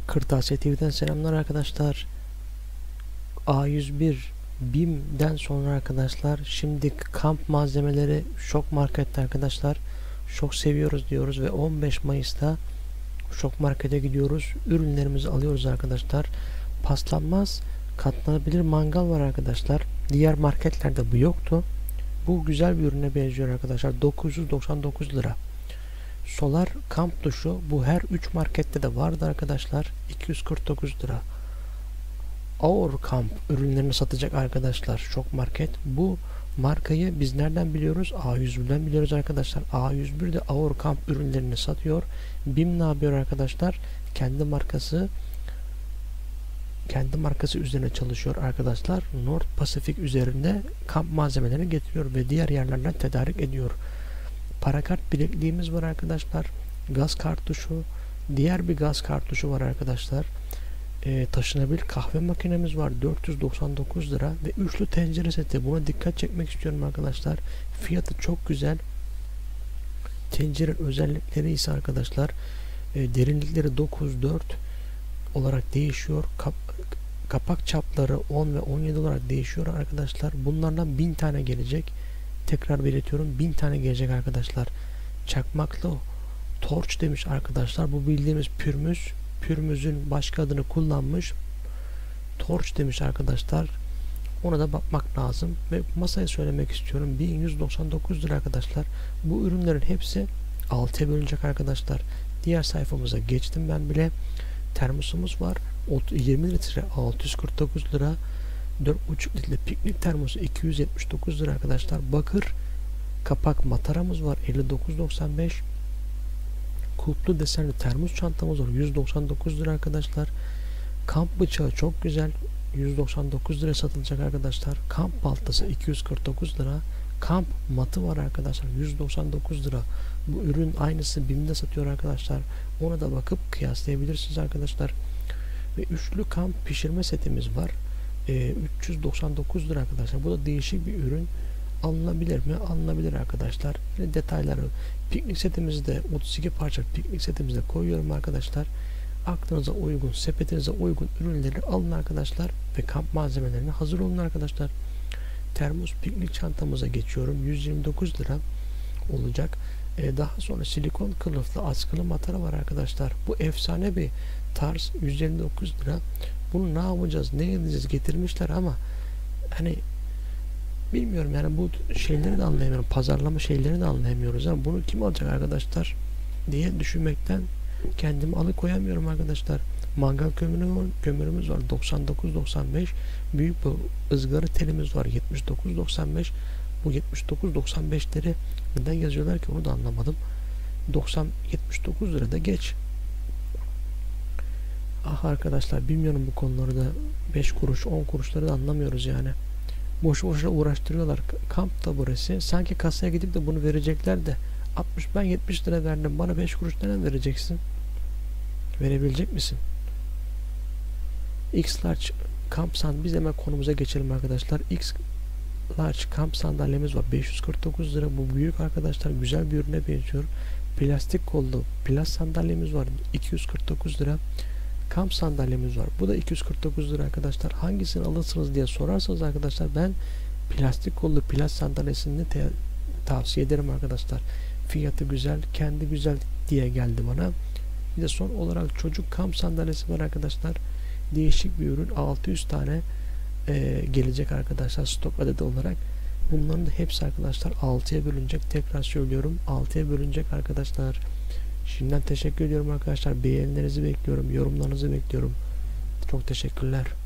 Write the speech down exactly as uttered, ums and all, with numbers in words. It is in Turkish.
Kırtasiye T V'den selamlar arkadaşlar. A yüz bir BİM'den sonra arkadaşlar şimdi kamp malzemeleri Şok Market'te arkadaşlar. Çok seviyoruz diyoruz ve on beş Mayıs'ta Şok Market'e gidiyoruz. Ürünlerimizi alıyoruz arkadaşlar. Paslanmaz katlanabilir mangal var arkadaşlar. Diğer marketlerde bu yoktu. Bu güzel bir ürüne benziyor arkadaşlar. dokuz yüz doksan dokuz lira. Solar kamp duşu bu her üç markette de vardı arkadaşlar. iki yüz kırk dokuz lira. Our Camp ürünlerini satacak arkadaşlar Şok Market. Bu markayı biz nereden biliyoruz? A yüz birden biliyoruz arkadaşlar. A yüz bir de Our Camp ürünlerini satıyor. BİM ne yapıyor arkadaşlar? Kendi markası kendi markası üzerine çalışıyor arkadaşlar. North Pacific üzerinde kamp malzemelerini getiriyor ve diğer yerlerden tedarik ediyor. Parakart bilekliğimiz var arkadaşlar. Gaz kartuşu, diğer bir gaz kartuşu var arkadaşlar. E, taşınabilir kahve makinemiz var dört yüz doksan dokuz lira ve üçlü tencere seti. Buna dikkat çekmek istiyorum arkadaşlar. Fiyatı çok güzel. Tencere özellikleri ise arkadaşlar e, derinlikleri dokuz dört olarak değişiyor. Kap, kapak çapları on ve on yedi olarak değişiyor arkadaşlar. Bunlardan bin tane gelecek. Tekrar belirtiyorum, bin tane gelecek arkadaşlar. Çakmaklı torç demiş arkadaşlar. Bu bildiğimiz pürmüz. Pürmüzün başka adını kullanmış. Torç demiş arkadaşlar. Ona da bakmak lazım. Ve masaya söylemek istiyorum. bin yüz doksan dokuz lira arkadaşlar. Bu ürünlerin hepsi altıya bölünecek arkadaşlar. Diğer sayfamıza geçtim ben bile. Termosumuz var. yirmi litre altı yüz kırk dokuz lira. dört buçuk litre piknik termosu iki yüz yetmiş dokuz lira arkadaşlar. Bakır kapak mataramız var elli dokuz doksan beş. Kulplu desenli termos çantamız var yüz doksan dokuz lira arkadaşlar. Kamp bıçağı çok güzel, yüz doksan dokuz lira satılacak arkadaşlar. Kamp baltası iki yüz kırk dokuz lira. Kamp matı var arkadaşlar yüz doksan dokuz lira. Bu ürün aynısı BİM'de satıyor arkadaşlar. Ona da bakıp kıyaslayabilirsiniz arkadaşlar. Ve üçlü kamp pişirme setimiz var. Ee, üç yüz doksan dokuz lira arkadaşlar. Bu da değişik bir ürün. Alınabilir mi? Alınabilir arkadaşlar. Yine detayları piknik setimizde otuz iki parça piknik setimizde koyuyorum arkadaşlar. Aklınıza uygun, sepetinize uygun ürünleri alın arkadaşlar ve kamp malzemelerine hazır olun arkadaşlar. Termos piknik çantamıza geçiyorum. yüz yirmi dokuz lira olacak. Ee, daha sonra silikon kılıflı askılı matara var arkadaşlar. Bu efsane bir tarz, yüz yirmi dokuz lira. Bunu ne yapacağız, ne edeceğiz getirmişler ama hani bilmiyorum yani bu şeyleri de anlayamıyorum. Pazarlama şeylerini de anlayamıyoruz ama bunu kim alacak arkadaşlar diye düşünmekten kendimi alıkoyamıyorum arkadaşlar. Mangal kömürü, kömürümüz var doksan dokuz doksan beş. Büyük bir ızgara telimiz var yetmiş dokuz doksan beş. Bu yetmiş dokuz doksan beşleri neden yazıyorlar ki onu da anlamadım. doksan yetmiş dokuz lira da geç. Ah arkadaşlar bilmiyorum bu konuları da beş kuruş on kuruşları da anlamıyoruz yani. Boşu boşuna uğraştırıyorlar. Kamp da burası. Sanki kasaya gidip de bunu verecekler de altmış ben yetmiş lira verdim. Bana beş kuruş neden vereceksin? Verebilecek misin? X large kamp sand biz hemen konumuza geçelim arkadaşlar. X large kamp sandalyemiz var. beş yüz kırk dokuz lira. Bu büyük arkadaşlar. Güzel bir ürüne benziyor. Plastik kollu plas sandalyemiz var. iki yüz kırk dokuz lira. Kamp sandalyemiz var. Bu da iki yüz kırk dokuz lira arkadaşlar. Hangisini alırsınız diye sorarsanız arkadaşlar ben plastik kollu plas sandalyesini tavsiye ederim arkadaşlar. Fiyatı güzel, kendi güzel diye geldi bana. Bir de son olarak çocuk kamp sandalyesi var arkadaşlar. Değişik bir ürün. altı yüz tane e, gelecek arkadaşlar stok adedi olarak. Bunların da hepsi arkadaşlar altıya bölünecek. Tekrar söylüyorum altıya bölünecek arkadaşlar. Şimdiden teşekkür ediyorum arkadaşlar. Beğenilerinizi bekliyorum. Yorumlarınızı bekliyorum. Çok teşekkürler.